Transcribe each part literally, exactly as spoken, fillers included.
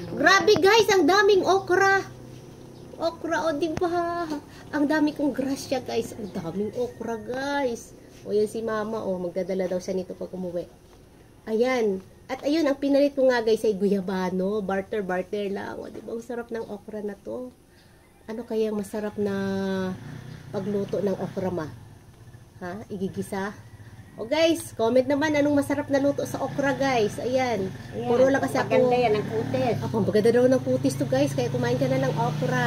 Grabe guys, ang daming okra. Okra, o oh, diba? Ang dami kong grasya guys. Ang daming okra guys. O yan si mama, o oh, magdadala daw siya nito pag umuwi. Ayan. At ayun, ang pinalit ko nga guys ay guyabano. Barter, barter lang. O diba, ang sarap ng okra na to. Ano kaya masarap na pagluto ng okra ma? Ha? Igigisa? O guys, comment naman anong masarap na luto sa okra guys. Ayan. Ayan. Puro lang kasi ako. Maganda yan ang kutis. Ako, maganda daw ng kutis to guys. Kaya kumain ka na ng okra.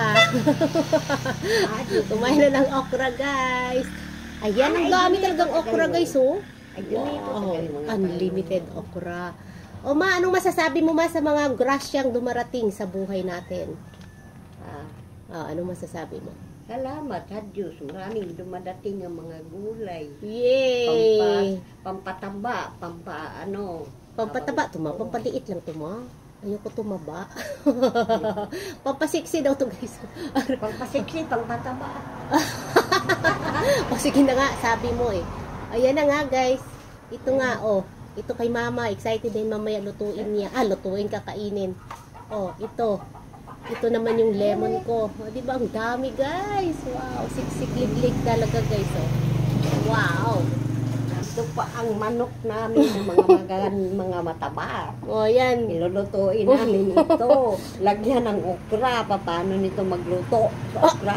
Kumain na ng okra guys. Ayan, ang dami talagang okra guys oh. Wow, unlimited okra. O ma, anong masasabi mo ma sa mga grasyang dumarating sa buhay natin? Ah, ah, anong masasabi mo? Salamat ha Diyos. Maraming dumadating ang mga gulay. Yay! Pampa, pampataba, pampa ano. Pampataba, tuma, pampaliit lang tuma. Ayoko tumaba. Pampasiksi daw to guys. Pampasiksi, pampataba. O sige na nga, sabi mo eh. Ayan na nga guys. Ito nga oh. Ito kay mama. Excited din mamaya lutuin niya. Ah, lutuin, kakainin. Oh, ito. Ito naman yung lemon ko. O, diba? Ang dami, guys. Wow. Siksik-liglig talaga, guys. Oh. Wow. Ito pa ang manok namin ng mga magan, mga mataba. O, yan. Ilulutuin namin ito. Lagyan ng okra. Paano nito magluto sa okra?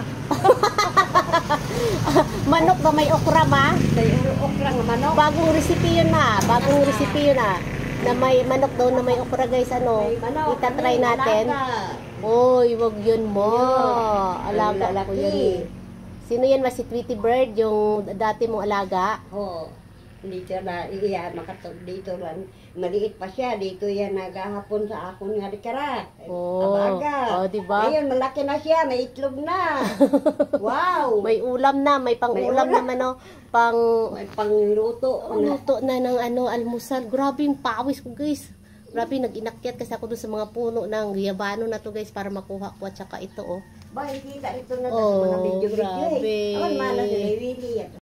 Manok ba may okra, ma? Kaya okra ng manok. Bagong recipe yun na. Bagong recipe yun na. Na may manok daw na may okra, guys. Ano? Itatry natin. Oy, wag yun mo. Alaga ko yun eh. Sino yan? Mas si Tweety Bird, yung dati mong alaga? Oo. Dito na, iya, makatog dito lang. Maliit pa siya. Dito yan naghahapon sa akong nga dikara. Oo. Abaga. Oh, diba? Ngayon, malaki na siya. May itlog na. Wow. May ulam na. May pang-ulam naman, no? Pang... May pangluto. Luto na ng ano, almusal. Grabe yung pawis ko, guys. Grabe, nag-inakyat kasi ako doon sa mga puno ng guyabano na to guys para makuha ko at saka ito oh. Ba, kita ito na oh, sa mga video-video eh. Grabe. Awan, malas, nilawili yan.